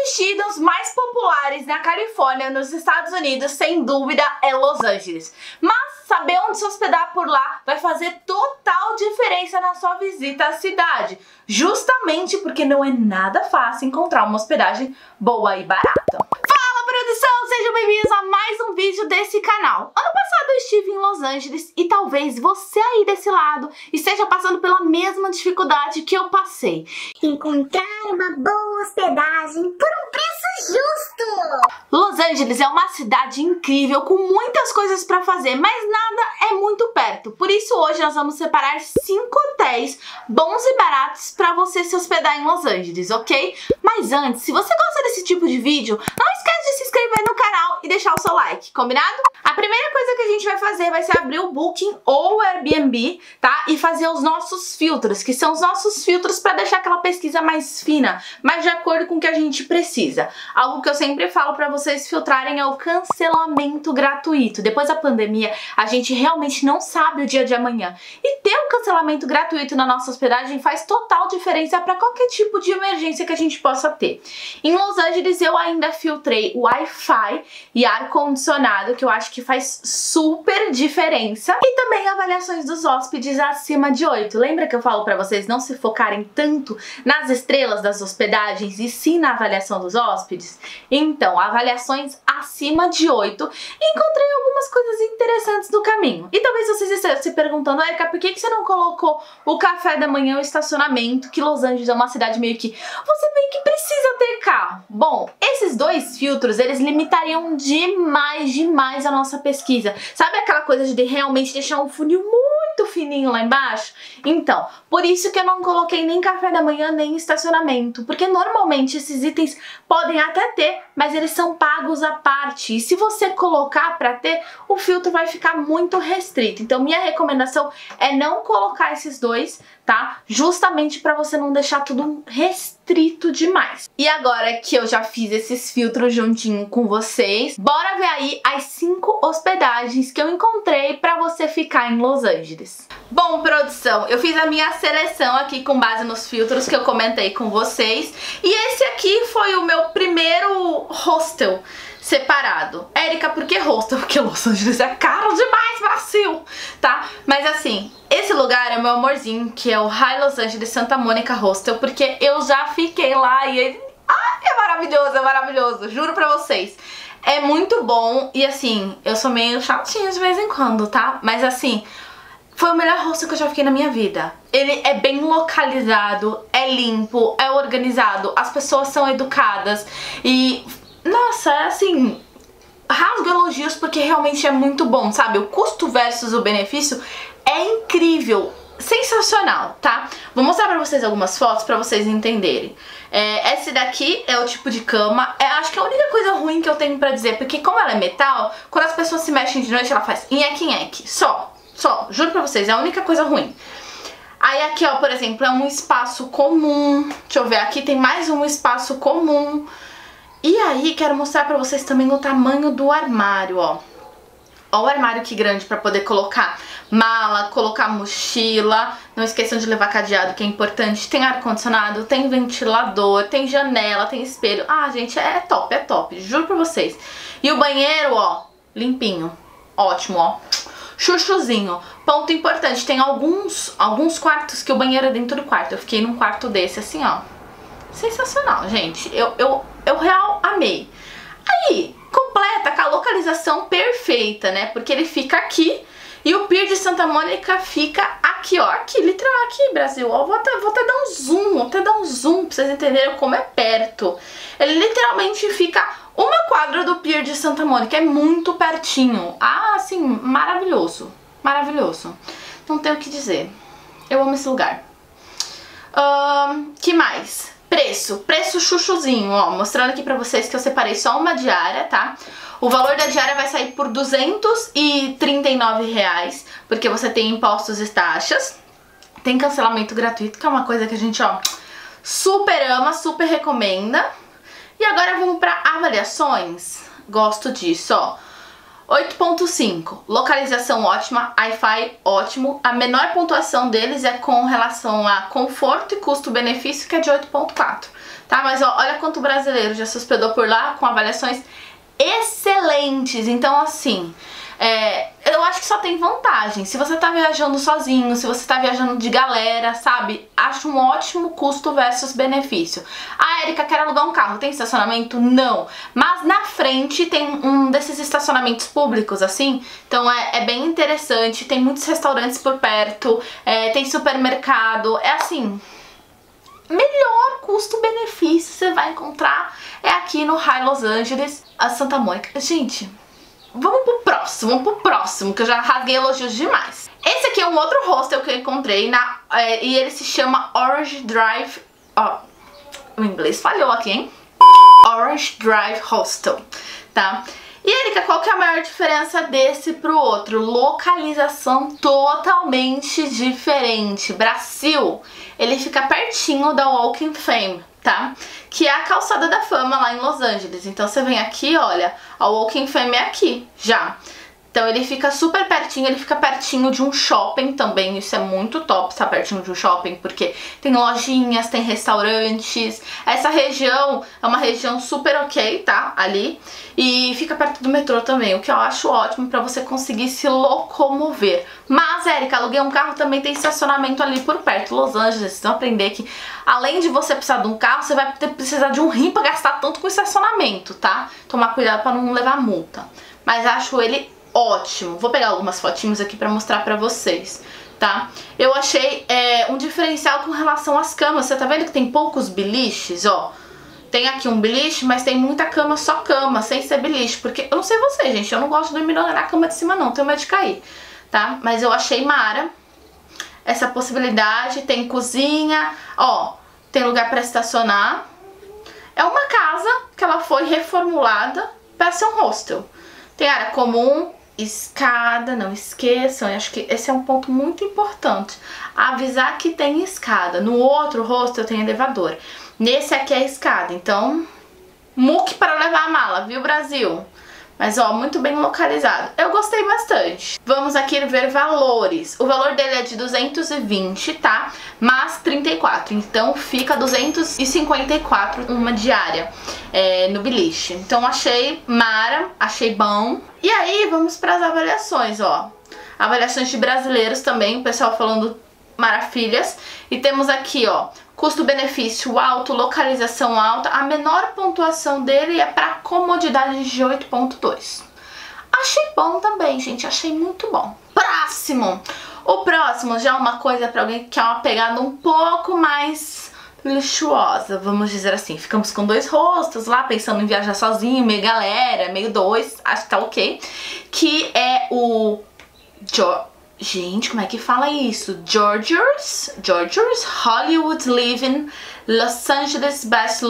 destinos mais populares na Califórnia, nos Estados Unidos, sem dúvida, é Los Angeles. Mas saber onde se hospedar por lá vai fazer total diferença na sua visita à cidade, justamente porque não é nada fácil encontrar uma hospedagem boa e barata. Fala, produção! Sejam bem-vindos a mais um vídeo desse canal. Ano passado eu estive em Los Angeles e talvez você aí desse lado esteja passando pela mesma dificuldade que eu passei. Encontrar uma boa hospedagem por um preço justo! Los Angeles é uma cidade incrível com muitas coisas para fazer, mas nada é muito perto. Por isso hoje nós vamos separar 5 hotéis bons e baratos para você se hospedar em Los Angeles, ok? Mas antes, se você gosta desse tipo de vídeo, não esquece de se inscrever no canal e deixar o seu like, combinado? A primeira coisa que a gente vai fazer vai ser abrir o Booking ou o Airbnb, tá? E fazer os nossos filtros, que são os nossos filtros para deixar aquela pesquisa mais fina, mais de acordo com o que a gente precisa. Algo que eu sempre falo para vocês filtrarem é o cancelamento gratuito. Depois da pandemia, a gente realmente não sabe o dia de amanhã. E ter um cancelamento gratuito na nossa hospedagem faz total diferença para qualquer tipo de emergência que a gente possa ter. Em Los Angeles, eu ainda filtrei Wi-Fi e ar-condicionado, que eu acho que faz super diferença. E também avaliações dos hóspedes acima de 8. Lembra que eu falo para vocês não se focarem tanto nas estrelas das hospedagens e sim na avaliação dos hóspedes? Então, avaliações acima de 8. Encontrei algumas coisas interessantes no caminho. E talvez vocês estejam se perguntando, Erika, por que você não colocou o café da manhã e o estacionamento? Que Los Angeles é uma cidade meio que você meio que precisa ter carro. Bom, esses dois filtros, eles limitariam demais a nossa pesquisa. Sabe aquela coisa de realmente deixar um funil muito fininho lá embaixo? Então, por isso que eu não coloquei nem café da manhã, nem estacionamento. Porque normalmente esses itens podem até ter, mas eles são pagos à parte. E se você colocar para ter, o filtro vai ficar muito restrito. Então, minha recomendação é não colocar esses dois, tá? Justamente para você não deixar tudo restrito demais. E agora que eu já fiz esses filtros juntinho com vocês, bora ver aí as 5 hospedagens que eu encontrei para você ficar em Los Angeles. Bom, produção, eu fiz a minha seleção aqui com base nos filtros que eu comentei com vocês. E esse aqui foi o meu primeiro hostel separado. Erika, por que hostel? Porque Los Angeles é caro demais, Brasil, tá? Mas assim, esse lugar é o meu amorzinho, que é o High Los Angeles Santa Mônica Hostel, porque eu já fiquei lá e ele... é maravilhoso, juro pra vocês. É muito bom e assim, eu sou meio chatinha de vez em quando, tá? Mas assim, foi o melhor hostel que eu já fiquei na minha vida. Ele é bem localizado, é limpo, é organizado, as pessoas são educadas e... nossa, é assim, rasgo elogios porque realmente é muito bom, sabe? O custo versus o benefício é incrível, sensacional, tá? Vou mostrar pra vocês algumas fotos pra vocês entenderem. Esse daqui é o tipo de cama, acho que é a única coisa ruim que eu tenho pra dizer, porque como ela é metal, quando as pessoas se mexem de noite ela faz nheque-nheque, só, juro pra vocês, é a única coisa ruim. Aí aqui, ó, por exemplo, é um espaço comum, deixa eu ver, aqui tem mais um espaço comum. E aí, quero mostrar pra vocês também o tamanho do armário, ó. Ó o armário que grande pra poder colocar mala, colocar mochila. Não esqueçam de levar cadeado, que é importante. Tem ar-condicionado, tem ventilador, tem janela, tem espelho. Ah, gente, é top, juro pra vocês. E o banheiro, ó, limpinho. Ótimo, ó. Chuchuzinho. Ponto importante, tem alguns quartos que o banheiro é dentro do quarto. Eu fiquei num quarto desse, assim, ó. Sensacional, gente. Eu real amei. Aí, completa com a localização perfeita, né? Porque ele fica aqui e o Pier de Santa Mônica fica aqui, ó. Aqui, literal, aqui, Brasil. Ó, vou até dar um zoom pra vocês entenderem como é perto. Ele literalmente fica uma quadra do Pier de Santa Mônica. É muito pertinho. Ah, assim, maravilhoso. Não tenho o que dizer. Eu amo esse lugar. Que mais? Preço chuchuzinho, ó, mostrando aqui pra vocês que eu separei só uma diária, tá? O valor da diária vai sair por R$239, porque você tem impostos e taxas. Tem cancelamento gratuito, que é uma coisa que a gente, ó, super ama, super recomenda. E agora vamos pra avaliações. Gosto disso, ó. 8.5, localização ótima, Wi-Fi ótimo. A menor pontuação deles é com relação a conforto e custo-benefício, que é de 8.4. tá? Mas ó, olha quanto brasileiro já se hospedou por lá com avaliações excelentes. Então assim, eu acho que só tem vantagem. Se você tá viajando sozinho, se você tá viajando de galera, sabe? Acho um ótimo custo versus benefício. Ah, Erika, quer alugar um carro, tem estacionamento? Não. Mas na frente tem um desses estacionamentos públicos, assim. Então é bem interessante, tem muitos restaurantes por perto, tem supermercado, é assim... melhor custo-benefício você vai encontrar é aqui no High Los Angeles, a Santa Mônica. Gente, vamos pro próximo, que eu já rasguei elogios demais. Esse aqui é um outro hostel que eu encontrei, e ele se chama Orange Drive... Ó, o inglês falhou aqui, hein? Orange Drive Hostel, tá? E, Erika, qual que é a maior diferença desse pro outro? Localização totalmente diferente. Brasil, ele fica pertinho da Walk of Fame, tá? Que é a calçada da fama lá em Los Angeles. Então você vem aqui, olha, a Walk of Fame é aqui, já. Então ele fica super pertinho, ele fica pertinho de um shopping também, isso é muito top estar pertinho de um shopping, porque tem lojinhas, tem restaurantes, essa região é uma região super ok, tá, ali, e fica perto do metrô também, o que eu acho ótimo pra você conseguir se locomover. Mas, Erika, aluguei um carro, também tem estacionamento ali por perto, Los Angeles, vocês vão aprender que além de você precisar de um carro, você vai precisar de um rim pra gastar tanto com estacionamento, tá? Tomar cuidado pra não levar multa, mas acho ele ótimo. Vou pegar algumas fotinhos aqui pra mostrar pra vocês, tá? Eu achei um diferencial com relação às camas. Você tá vendo que tem poucos biliches, ó? Tem aqui um beliche, mas tem muita cama, só cama, sem ser beliche. Porque, eu não sei você, gente, eu não gosto de dormir na cama de cima não, tenho medo de cair, tá? Mas eu achei mara essa possibilidade. Tem cozinha, ó, tem lugar pra estacionar. É uma casa que ela foi reformulada pra ser um hostel. Tem área comum, escada, não esqueçam, eu acho que esse é um ponto muito importante, avisar que tem escada. No outro hostel tem elevador, nesse aqui é escada, então muque para levar a mala, viu, Brasil? Mas ó, muito bem localizado, eu gostei bastante. Vamos aqui ver valores. O valor dele é de 220, tá? Mas 34, então fica 254 uma diária no beliche. Então achei mara, achei bom. E aí vamos para as avaliações, ó. Avaliações de brasileiros também, o pessoal falando maravilhas. E temos aqui, ó, custo-benefício alto, localização alta. A menor pontuação dele é para comodidade de 8.2. Achei bom também, gente, achei muito bom. Próximo! O próximo já é uma coisa para alguém que quer uma pegada um pouco mais luxuosa, vamos dizer assim. Ficamos com 2 hostels lá, pensando em viajar sozinho, meio galera, meio 2, acho que tá ok. Que é o... Gente, como é que fala isso? Georgia's Hollywood Living Los Angeles Best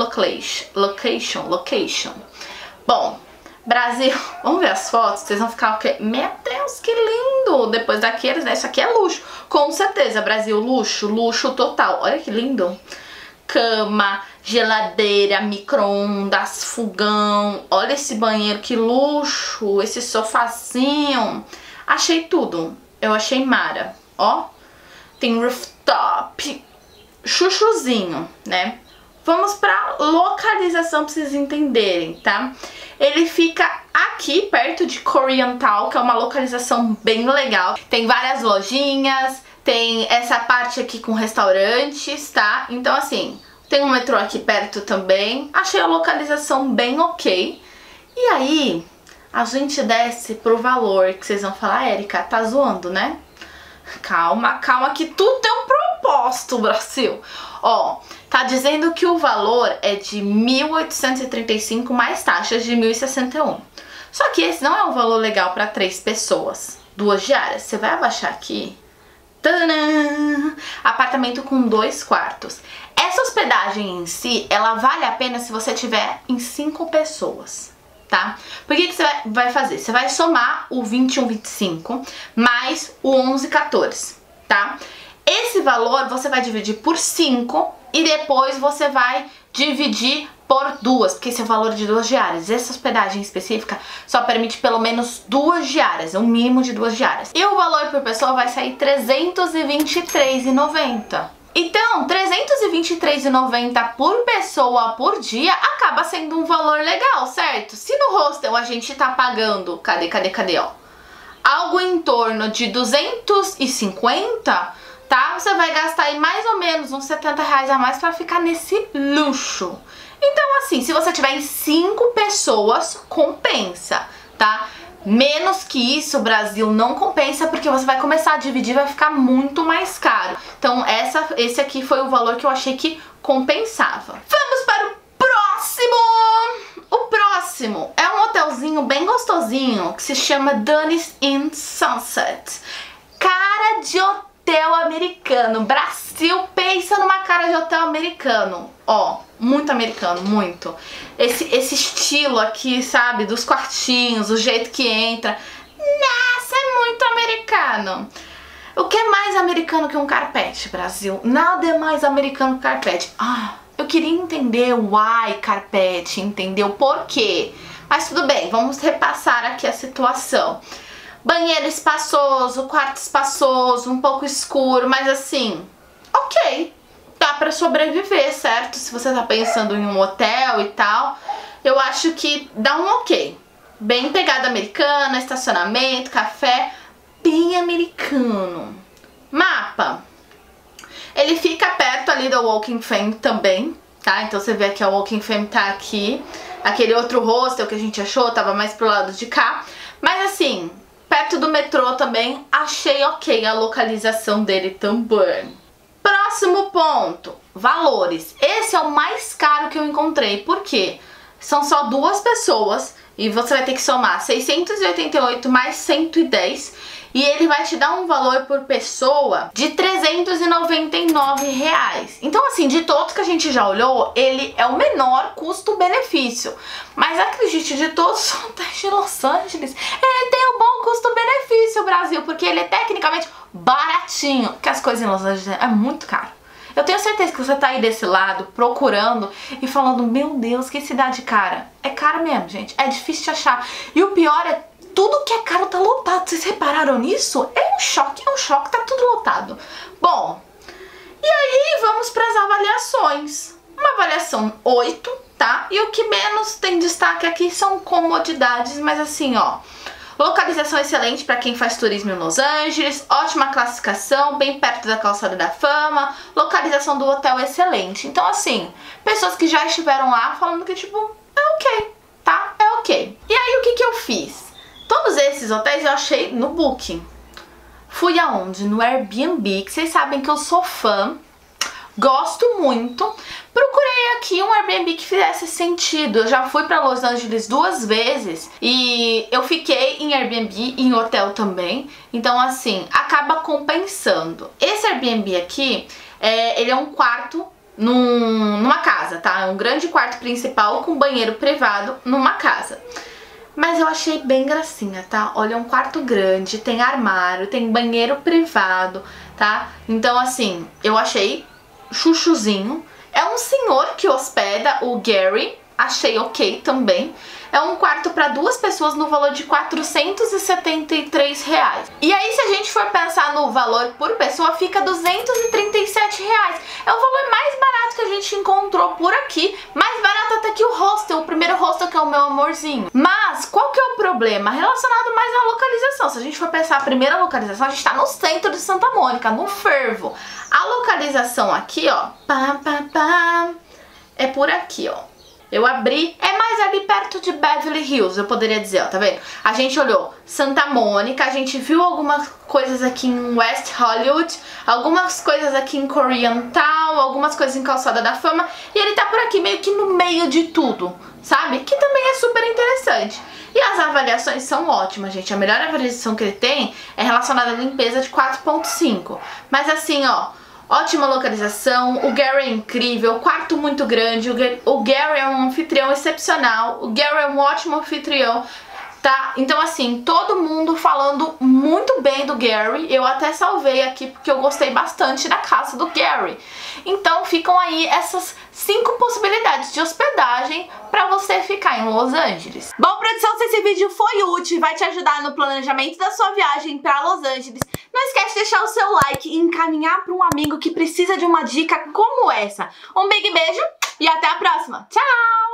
Location. Bom, Brasil, vamos ver as fotos, vocês vão ficar o quê? Meu Deus, que lindo! Depois daqueles, né? Isso aqui é luxo, com certeza, Brasil, luxo total. Olha que lindo! Cama, geladeira, micro-ondas, fogão. Olha esse banheiro, que luxo! Esse sofazinho. Achei tudo. Eu achei mara, ó, tem rooftop, chuchuzinho, né? Vamos pra localização pra vocês entenderem, tá? Ele fica aqui perto de Koreatown, que é uma localização bem legal. Tem várias lojinhas, tem essa parte aqui com restaurantes, tá? Então assim, tem um metrô aqui perto também. Achei a localização bem ok. E aí... a gente desce pro valor, que vocês vão falar, Erika, tá zoando, né? Calma, calma, que tudo tem um propósito, Brasil. Ó, tá dizendo que o valor é de 1.835 mais taxas de 1.061. Só que esse não é um valor legal para 3 pessoas, 2 diárias. Você vai abaixar aqui. Tadã! Apartamento com 2 quartos. Essa hospedagem em si, ela vale a pena se você tiver em 5 pessoas. Tá? Por que você vai fazer? Você vai somar o 21,25 mais o 11,14, tá? Esse valor você vai dividir por 5 e depois você vai dividir por 2, porque esse é o valor de 2 diárias. Essa hospedagem específica só permite pelo menos 2 diárias, um mínimo de 2 diárias. E o valor por pessoa vai sair R$ 323,90. Então, R$ 323,90 por pessoa por dia acaba sendo um valor legal, certo? Se no hostel a gente tá pagando, cadê, ó, algo em torno de 250, tá? Você vai gastar aí mais ou menos uns R$70 a mais pra ficar nesse luxo. Então, assim, se você tiver em 5 pessoas, compensa, tá? Menos que isso, o Brasil não compensa, porque você vai começar a dividir, vai ficar muito mais caro. Então esse aqui foi o valor que eu achei que compensava. Vamos para o próximo! O próximo é um hotelzinho bem gostosinho, que se chama Dunnes Inn Sunset. Cara de hotel americano. Brasil, pensa numa cara de hotel americano. Ó, muito americano, muito. Esse estilo aqui, sabe, dos quartinhos, o jeito que entra. Nossa, é muito americano. O que é mais americano que um carpete, Brasil? Nada é mais americano que carpete. Ah, eu queria entender o why carpete, entender o porquê. Mas tudo bem, vamos repassar aqui a situação. Banheiro espaçoso, quarto espaçoso, um pouco escuro, mas assim, ok. Dá pra sobreviver, certo? Se você tá pensando em um hotel e tal, eu acho que dá um ok. Bem pegada americana, estacionamento, café, bem americano. Mapa. Ele fica perto ali da Walking Fame também, tá? Então você vê que a Walking Fame tá aqui. Aquele outro hostel que a gente achou tava mais pro lado de cá. Mas assim, perto do metrô também, achei ok a localização dele também. Próximo ponto, valores. Esse é o mais caro que eu encontrei, porque são só 2 pessoas e você vai ter que somar 688 mais 110 e ele vai te dar um valor por pessoa de R$ 399. Então assim, de todos que a gente já olhou, ele é o menor custo-benefício. Mas acredite, de todos os hotéis de Los Angeles, ele tem um bom custo-benefício, Brasil, porque ele é tecnicamente baratinho, porque as coisas em Los Angeles é muito caro. Eu tenho certeza que você tá aí desse lado, procurando e falando, meu Deus, que cidade cara. É cara mesmo, gente, é difícil de achar. E o pior é, tudo que é caro tá lotado. Vocês repararam nisso? É um choque, tá tudo lotado. Bom, e aí vamos para as avaliações. Uma avaliação 8, tá? E o que menos tem destaque aqui são comodidades, mas assim, ó, localização excelente para quem faz turismo em Los Angeles, ótima classificação, bem perto da calçada da fama, localização do hotel excelente. Então assim, pessoas que já estiveram lá falando que tipo, é ok, tá? É ok. E aí o que eu fiz? Todos esses hotéis eu achei no Booking. Fui aonde? No Airbnb, que vocês sabem que eu sou fã, gosto muito. Procurei aqui um Airbnb que fizesse sentido. Eu já fui pra Los Angeles 2 vezes e eu fiquei em Airbnb e em hotel também. Então assim, acaba compensando. Esse Airbnb aqui, ele é um quarto numa casa, tá? É um grande quarto principal com banheiro privado numa casa. Mas eu achei bem gracinha, tá? Olha, é um quarto grande, tem armário, tem banheiro privado, tá? Então, assim, eu achei chuchuzinho. É um senhor que hospeda, o Gary, achei ok também. É um quarto para 2 pessoas no valor de R$ 473. E aí, se a gente for pensar no valor por pessoa, fica R$ 237. É o valor mais barato que a gente encontrou por aqui. Mais barato até que o hostel, o primeiro hostel, que é o meu amorzinho. Mas qual que é o problema? Relacionado mais à localização. Se a gente for pensar a primeira localização, a gente tá no centro de Santa Mônica, no fervo. A localização aqui, ó, é por aqui, ó. Eu abri, é mais ali perto de Beverly Hills, eu poderia dizer, ó, tá vendo? A gente olhou Santa Mônica, a gente viu algumas coisas aqui em West Hollywood, algumas coisas aqui em Koreatown, algumas coisas em Calçada da Fama, e ele tá por aqui meio que no meio de tudo, sabe? Que também é super interessante. E as avaliações são ótimas, gente. A melhor avaliação que ele tem é relacionada à limpeza de 4.5. Mas assim, ó, ótima localização, o Gary é incrível, quarto muito grande, o Gary é um anfitrião excepcional, o Gary é um ótimo anfitrião, tá? Então assim, todo mundo falando muito bem do Gary. Eu até salvei aqui porque eu gostei bastante da casa do Gary. Então ficam aí essas 5 possibilidades de hospedagem para você você ficar em Los Angeles. Bom, produção, se esse vídeo foi útil e vai te ajudar no planejamento da sua viagem para Los Angeles, não esquece de deixar o seu like e encaminhar para um amigo que precisa de uma dica como essa. Um big beijo e até a próxima. Tchau!